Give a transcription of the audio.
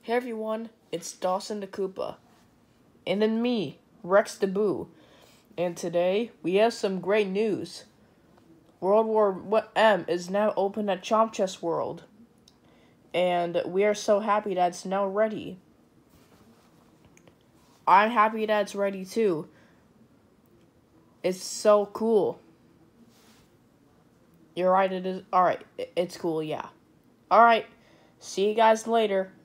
Hey everyone, it's Dawson the Koopa. And then me, Rex the Boo. And today, we have some great news. World War M is now open at Chomp Chest World. And we are so happy that it's now ready. I'm happy that it's ready too. It's so cool. You're right, it is. Alright, it's cool, yeah. Alright, see you guys later.